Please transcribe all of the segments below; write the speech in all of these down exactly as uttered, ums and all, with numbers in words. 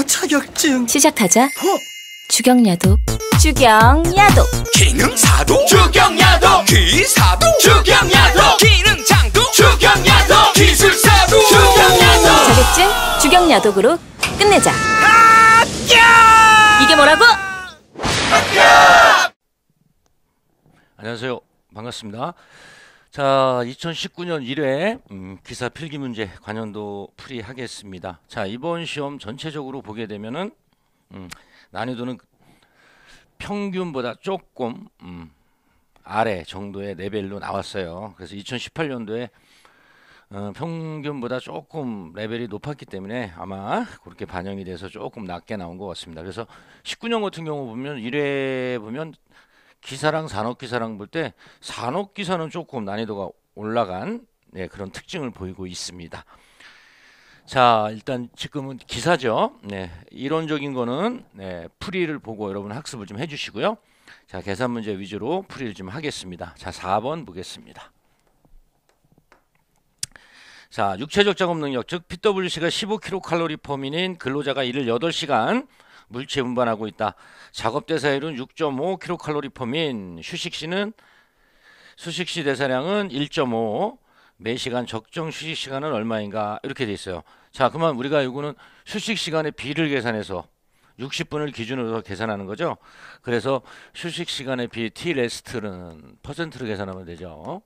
자격증. 시작하자. 어? 주경야도. 주경야도. 기능사도 주경야도, 기사도 주경야도, 기능장도 주경야도, 기술사도 주경야도. 자격증 주경야독으로 끝내자. 이게 뭐라고? 안녕하세요. 반갑습니다. 자, 이천십구 년 일 회 음, 기사 필기문제 관연도 풀이하겠습니다. 자, 이번 시험 전체적으로 보게 되면은 음, 난이도는 평균보다 조금 음, 아래 정도의 레벨로 나왔어요. 그래서 이천십팔 년도에 어, 평균보다 조금 레벨이 높았기 때문에 아마 그렇게 반영이 돼서 조금 낮게 나온 것 같습니다. 그래서 십구 년 같은 경우 보면 일 회 보면 기사랑 산업기사랑 볼 때 산업기사는 조금 난이도가 올라간 네, 그런 특징을 보이고 있습니다. 자, 일단 지금은 기사죠. 네, 이론적인 거는 네, 풀이를 보고 여러분 학습을 좀 해주시고요. 자, 계산 문제 위주로 풀이를 좀 하겠습니다. 자, 사 번 보겠습니다. 자, 육체적 작업 능력, 즉 피더블유씨가 십오 킬로칼로리 퍼 민인 근로자가 일을 여덟 시간 물체 운반하고 있다. 작업 대사율은 육 점 오 킬로칼로리 퍼 민, 휴식시는 수식시 대사량은 일 점 오, 매시간 적정 휴식 시간은 얼마인가 이렇게 돼 있어요. 자, 그러면 우리가 이거는 휴식 시간의 비를 계산해서 육십 분을 기준으로 계산하는 거죠. 그래서 휴식 시간의 비 T 레스트는 퍼센트로 계산하면 되죠.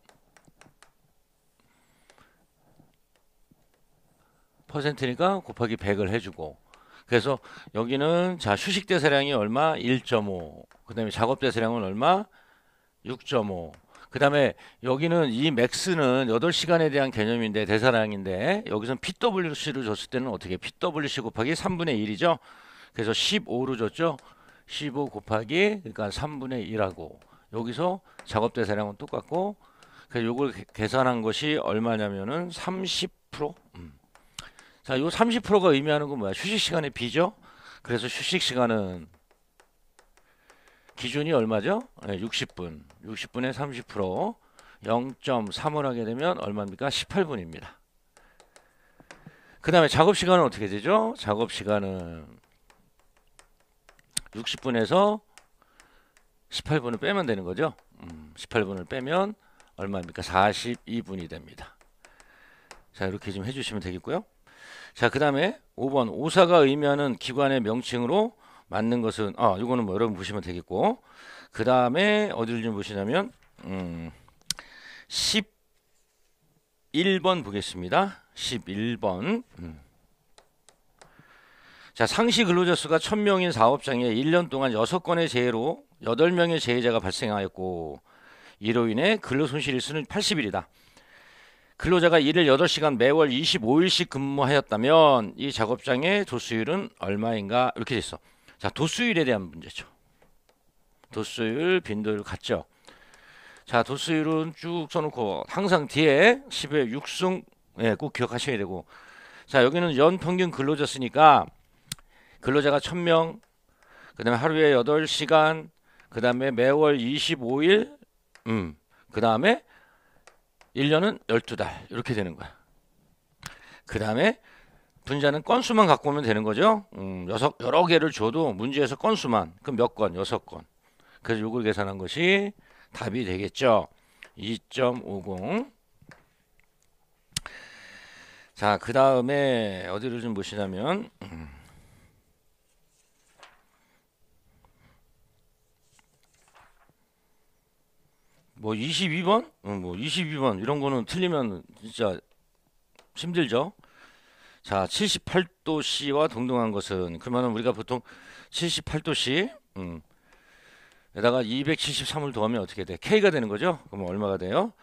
퍼센트니까 곱하기 백을 해주고, 그래서 여기는 자 휴식 대사량이 얼마? 일 점 오. 그 다음에 작업 대사량은 얼마? 육 점 오. 그 다음에 여기는 이 맥스는 여덟 시간에 대한 개념인데 대사량인데 여기서는 피더블유씨를 줬을 때는 어떻게? 피더블유씨 곱하기 삼분의 일이죠. 그래서 십오로 줬죠. 십오 곱하기 그러니까 삼분의 일하고 여기서 작업 대사량은 똑같고, 그래서 요걸 계산한 것이 얼마냐면은 삼십 퍼센트. 음. 자, 요 삼십 퍼센트가 의미하는 건 뭐야? 휴식 시간의 비죠. 그래서 휴식 시간은 기준이 얼마죠? 네, 육십 분. 육십 분에 삼십 퍼센트 영 점 삼을 하게 되면 얼마입니까? 십팔 분입니다. 그 다음에 작업 시간은 어떻게 되죠? 작업 시간은 육십 분에서 십팔 분을 빼면 되는 거죠. 음, 십팔 분을 빼면 얼마입니까? 사십이 분이 됩니다. 자, 이렇게 좀 해주시면 되겠고요. 자, 그 다음에 오 번 오사가 의미하는 기관의 명칭으로 맞는 것은 아 이거는 뭐 여러분 보시면 되겠고, 그 다음에 어디를 좀 보시냐면 음, 십일 번 보겠습니다. 십일 번 음. 자, 상시 근로자 수가 천 명인 사업장에 일 년 동안 여섯 건의 재해로 여덟 명의 재해자가 발생하였고 이로 인해 근로손실 일수는 팔십 일이다. 근로자가 일을 여덟 시간 매월 이십오 일씩 근무하였다면 이 작업장의 도수율은 얼마인가 이렇게 돼 있어. 자, 도수율에 대한 문제죠. 도수율, 빈도율 같죠. 자, 도수율은 쭉 써놓고 항상 뒤에 십의 육승 예, 꼭 기억하셔야 되고, 자, 여기는 연 평균 근로자 쓰니까 근로자가 천 명, 그 다음에 하루에 여덟 시간, 그 다음에 매월 이십오 일, 음, 그 다음에 일 년은 열두 달 이렇게 되는 거야. 그 다음에 분자는 건수만 갖고 오면 되는 거죠. 음, 여섯, 여러 개를 줘도 문제에서 건수만, 그럼 몇 건? 여섯 건. 그래서 이걸 계산한 것이 답이 되겠죠. 이 점 오공. 자, 그 다음에 어디를 좀 보시냐면 음, 뭐 이십이 번? 어, 뭐 이십이 번 이런 거는 틀리면 진짜 힘들죠. 자, 칠십팔 도 C와 동등한 것은, 그러면 우리가 보통 칠십팔 도 C 음, 에다가 이백칠십삼을 더하면 어떻게 돼? K가 되는 거죠. 그러면 얼마가 돼요?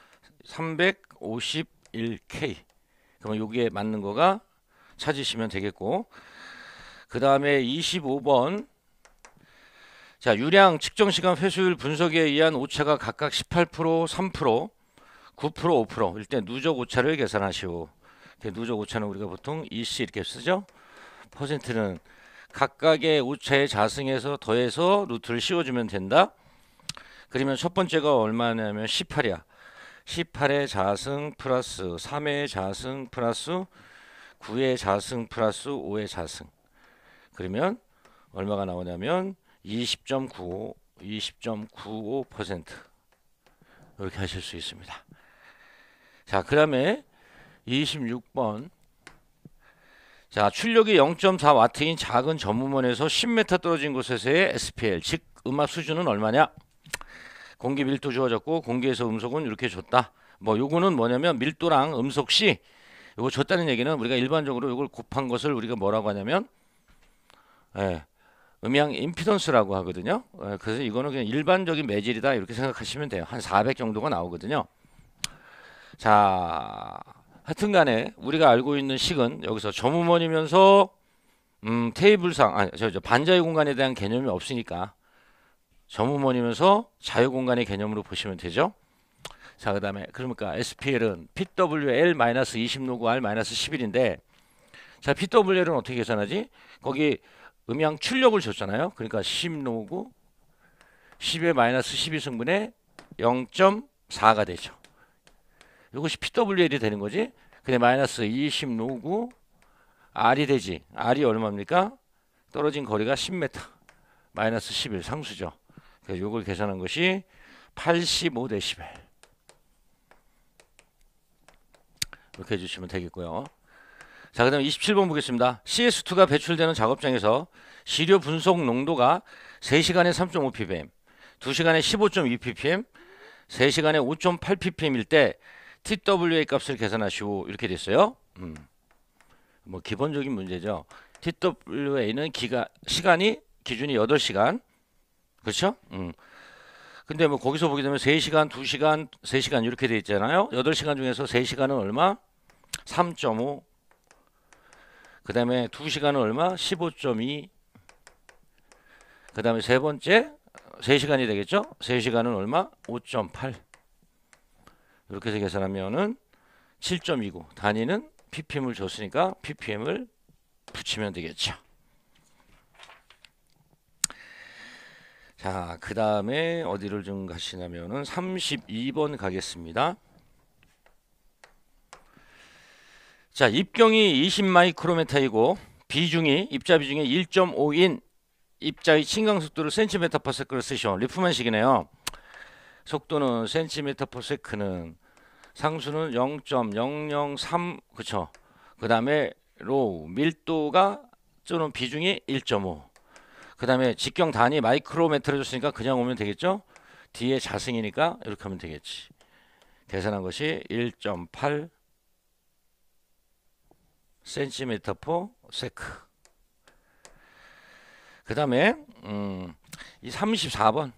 삼백오십일 케이. 그러면 여기에 맞는 거가 찾으시면 되겠고, 그 다음에 이십오 번. 자, 유량 측정 시간 회수율 분석에 의한 오차가 각각 십팔 퍼센트, 삼 퍼센트, 구 퍼센트, 오 퍼센트. 일단 누적 오차를 계산하시오. 누적 오차는 우리가 보통 이씨 이렇게 쓰죠. 퍼센트는 각각의 오차의 자승에서 더해서 루트를 씌워주면 된다. 그러면 첫 번째가 얼마냐면 십팔이야. 십팔의 자승 플러스 삼의 자승 플러스 구의 자승 플러스 오의 자승. 그러면 얼마가 나오냐면 이십 점 구오, 이십 점 구오 퍼센트 이렇게 하실 수 있습니다. 자, 그 다음에 이십육 번. 자, 출력이 영 점 사 와트인 작은 전문원에서 십 미터 떨어진 곳에서의 에스피엘, 즉 음압 수준은 얼마냐? 공기 밀도 주어졌고 공기에서 음속은 이렇게 줬다. 뭐 요거는 뭐냐면 밀도랑 음속시 요거 줬다는 얘기는 우리가 일반적으로 요걸 곱한 것을 우리가 뭐라고 하냐면 예, 음향 임피던스라고 하거든요. 예, 그래서 이거는 그냥 일반적인 매질이다 이렇게 생각하시면 돼요. 한 사백 정도가 나오거든요. 자, 하여튼간에 우리가 알고 있는 식은 여기서 점음원이면서 음, 테이블상 아니 저, 저 반자유 공간에 대한 개념이 없으니까 점음원이면서 자유 공간의 개념으로 보시면 되죠. 자, 그 다음에 그러니까 에스피엘은 피더블유엘 이십 로그 알 십일인데 자, 피더블유엘은 어떻게 계산하지? 거기 음향 출력을 줬잖아요. 그러니까 십 로그 십의 마이너스 십이 승분의 영 점 사가 되죠. 이것이 피더블유엘이 되는 거지. 근데 마이너스 이십 로그 R이 되지. R이 얼마입니까? 떨어진 거리가 십 미터. 마이너스 십일 상수죠. 그래서 이걸 계산한 것이 팔십오 데시벨. 이렇게 해주시면 되겠고요. 자, 그 다음 이십칠 번 보겠습니다. 씨에스 투가 배출되는 작업장에서 시료 분석 농도가 세 시간에 삼 점 오 ppm, 두 시간에 십오 점 이 ppm, 세 시간에 오 점 팔 ppm일 때 티더블유에이 값을 계산하시오. 이렇게 됐어요. 음. 뭐 기본적인 문제죠. 티더블유에이는 기가 시간이 기준이 여덟 시간. 그렇죠? 음. 근데 뭐 거기서 보게 되면 세 시간, 두 시간, 세 시간 이렇게 돼 있잖아요. 여덟 시간 중에서 세 시간은 얼마? 삼 점 오. 그다음에 두 시간은 얼마? 십오 점 이. 그다음에 세 번째 세 시간이 되겠죠? 세 시간은 얼마? 오 점 팔. 이렇게 해서 계산하면은 칠 점 이구. 단위는 ppm을 줬으니까 ppm을 붙이면 되겠죠. 자, 그 다음에 어디를 좀 가시냐면은 삼십이 번 가겠습니다. 자, 입경이 이십 마이크로메타이고 비중이 입자 비중이 일 점 오인 입자의 침강 속도를 센티미터 퍼 세컨드로 쓰시오. 리프만식이네요. 속도는 센티미터 퍼 세컨드는 상수는 영 점 영영삼 그쵸. 그 다음에 로우 밀도가 또는 비중이 일 점 오. 그 다음에 직경 단위 마이크로메트를 줬으니까 그냥 오면 되겠죠. 뒤에 자승이니까 이렇게 하면 되겠지. 계산한 것이 일 점 팔 센티미터 퍼 세컨드. 그 다음에 음, 이 삼십사 번.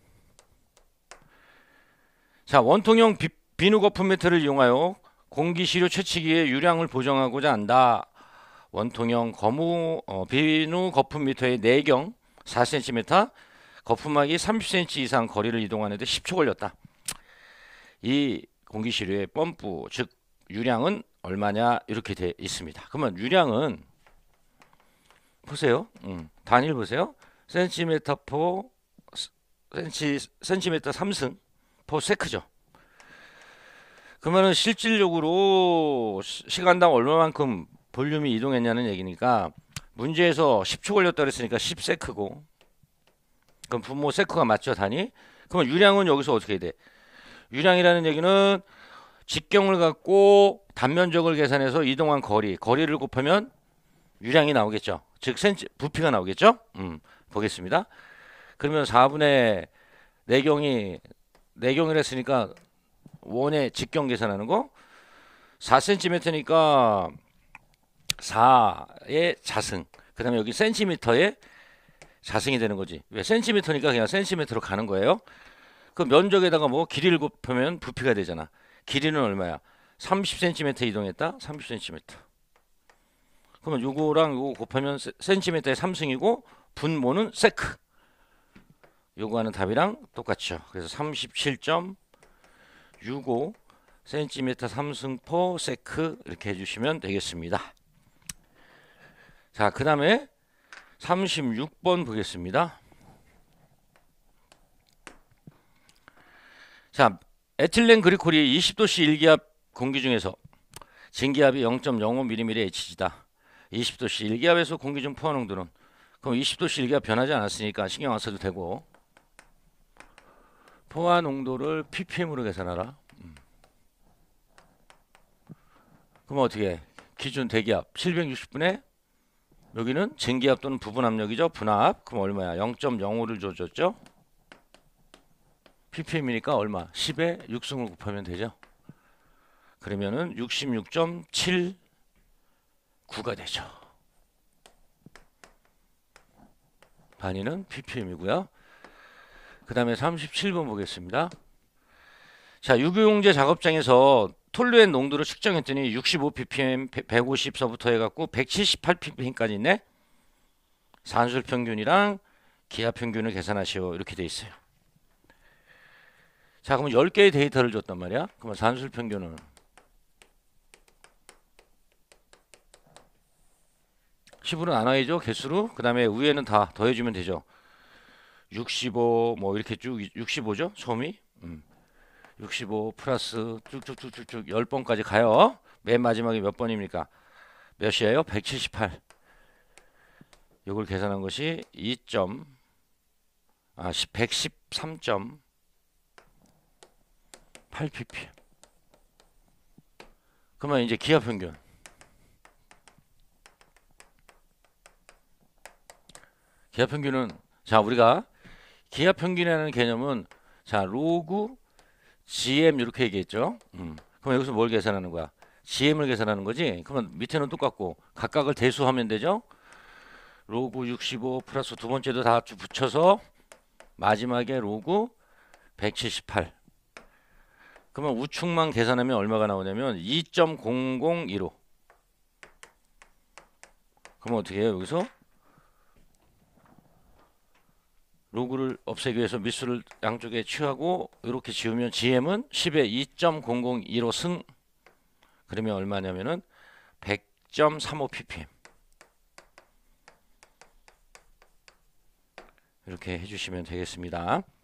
자, 원통형 비, 비누 거품 매트를 이용하여 공기시료 채취기의 유량을 보정하고자 한다. 원통형 거무 어, 비누 거품 미터의 내경 사 센티미터, 거품막이 삼십 센티미터 이상 거리를 이동하는데 십 초 걸렸다. 이 공기시료의 펌프 즉 유량은 얼마냐 이렇게 돼 있습니다. 그러면 유량은 보세요. 음, 단위를 보세요. 센티미터 퍼 센치 센티미터 삼승 퍼 세크죠. 그러면은 실질적으로 시간당 얼마만큼 볼륨이 이동했냐는 얘기니까 문제에서 십 초 걸렸다 그랬으니까 십 세크고 그럼 분모 세크가 맞죠 단위? 그러면 유량은 여기서 어떻게 돼? 유량이라는 얘기는 직경을 갖고 단면적을 계산해서 이동한 거리 거리를 곱하면 유량이 나오겠죠. 즉 센치 부피가 나오겠죠. 음, 보겠습니다. 그러면 사분의 내경이 내경을 했으니까 원의 직경 계산하는 거 사 센티미터니까 사의 자승. 그 다음에 여기 센티미터의 자승이 되는 거지. 왜 센티미터니까 그냥 센티미터로 가는 거예요. 그 면적에다가 뭐 길이를 곱하면 부피가 되잖아. 길이는 얼마야? 삼십 센티미터 이동했다. 삼십 센티미터. 그러면 요거랑 요거 곱하면 센티미터의 삼승이고 분모는 세크. 요거 하는 답이랑 똑같죠. 그래서 삼십칠 점 육오 센티미터 삼승 퍼 세크 이렇게 해주시면 되겠습니다. 자, 그 다음에 삼십육 번 보겠습니다. 자, 에틸렌 그리콜이 이십 도씨 일기압 공기 중에서 진기압이 영 점 영오 밀리미터 에이치지다. 이십 도씨 일기압에서 공기 중 포화 농도는 그럼 이십 도 실기가 변하지 않았으니까 신경 안 써도 되고, 포화 농도를 ppm으로 계산하라. 음. 그럼 어떻게 해? 기준 대기압 칠백육십 분에 여기는 증기압 또는 부분 압력이죠. 분압. 그럼 얼마야? 영 점 영오를 줘줬죠. ppm이니까 얼마? 십에 육승을 곱하면 되죠. 그러면은 육십육 점 칠구가 되죠. 단위는 ppm이고요. 그 다음에 삼십칠 번 보겠습니다. 자, 유교용제 작업장에서 톨루엔 농도를 측정했더니 육십오 ppm, 백오십서부터 해갖고 백칠십팔 ppm까지 있네. 산술 평균이랑 기압 평균을 계산하시오. 이렇게 돼 있어요. 자, 그러면 열 개의 데이터를 줬단 말이야. 그러면 산술 평균은 십으로 나눠야죠. 개수로. 그 다음에 위에는 다 더해주면 되죠. 육십오 뭐 이렇게 쭉 육십오죠. 솜이. 음. 육십오 플러스 쭉쭉쭉쭉쭉 십 번까지 가요. 맨 마지막에 몇 번입니까? 몇이에요? 백칠십팔. 이걸 계산한 것이 이 점 아 백십삼 점 팔 ppm. 그러면 이제 기압 평균. 기압 평균은, 자, 우리가 기압 평균이라는 개념은, 자, 로그 지엠 이렇게 얘기했죠. 음. 그럼 여기서 뭘 계산하는 거야? 지엠을 계산하는 거지. 그러면 밑에는 똑같고 각각을 대수하면 되죠. 로그 육십오 플러스 두 번째도 다 붙여서 마지막에 로그 백칠십팔. 그러면 우측만 계산하면 얼마가 나오냐면 이 점 공공일오. 그러면 어떻게 해요? 여기서 로그를 없애기 위해서 밑수를 양쪽에 취하고 이렇게 지우면 지엠은 십에 이 점 공공일오 승. 그러면 얼마냐면은 백 점 삼오 ppm. 이렇게 해주시면 되겠습니다.